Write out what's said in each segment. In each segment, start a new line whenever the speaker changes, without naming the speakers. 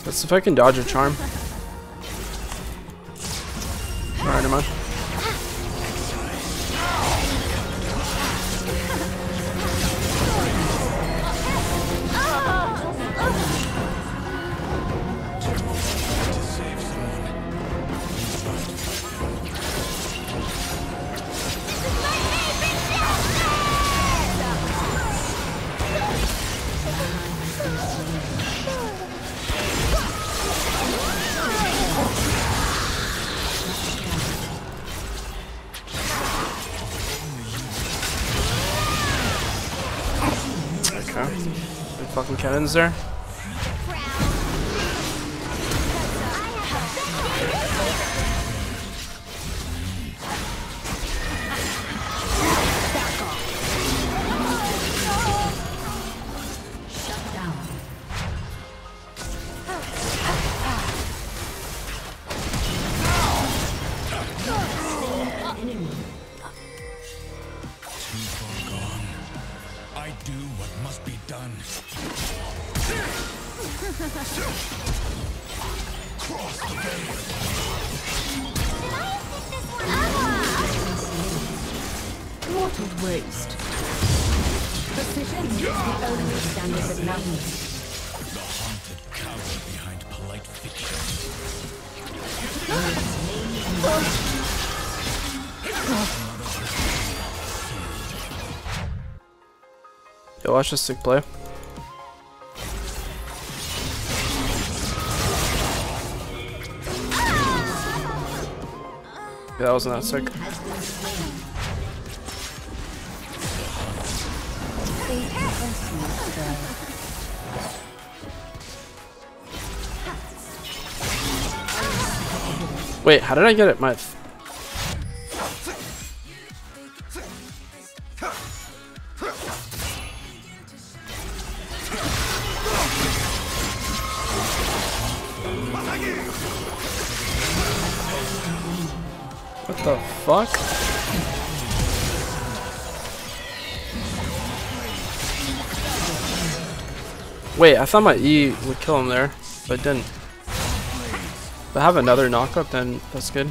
Let's see if I can dodge a charm. Alright, never mind. Big fucking cannons there.
I do what must be done. Cross the veil.
What a waste. Precision is the only standard that matters.
The haunted coward behind polite fiction.
Yo, watch this sick play. Yeah, that wasn't that sick. Wait, how did I get it? My what the fuck? Wait, I thought my E would kill him there, but it didn't. If I have another knockup, then that's good.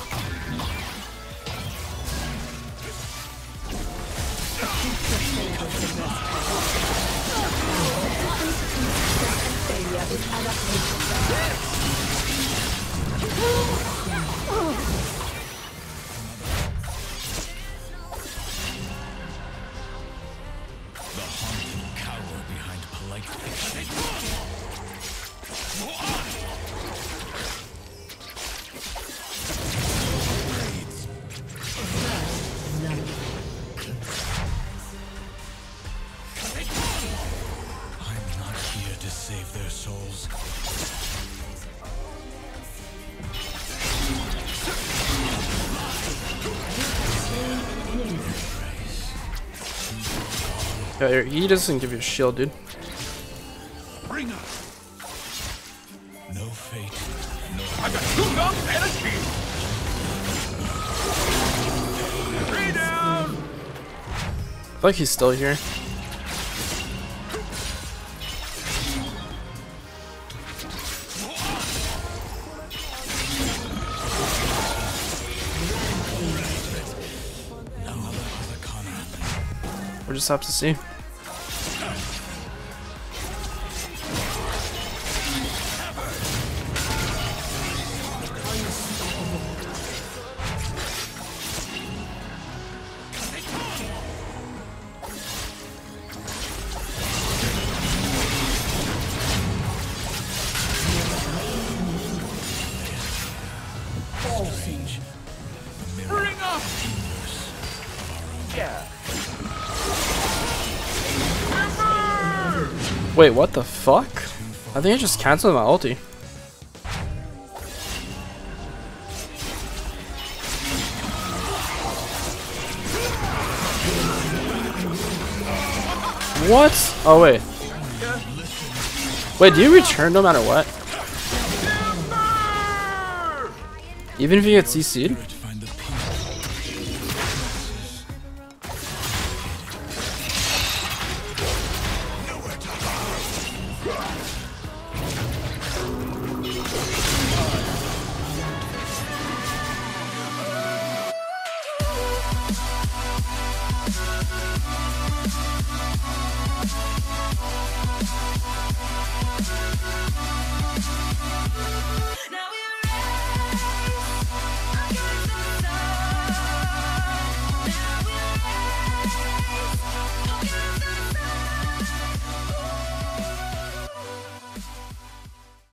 Save their souls.
Yeah, he doesn't give you a shield, dude.
Bring up. No fate. No. I got 2 guns and a shield. 3 down.
I feel like he's still here. We'll just have to see.
Bring up. Yeah.
Wait, what the fuck? I think I just canceled my ulti. What? Oh wait. Wait, do you return no matter what? Even if you get CC'd?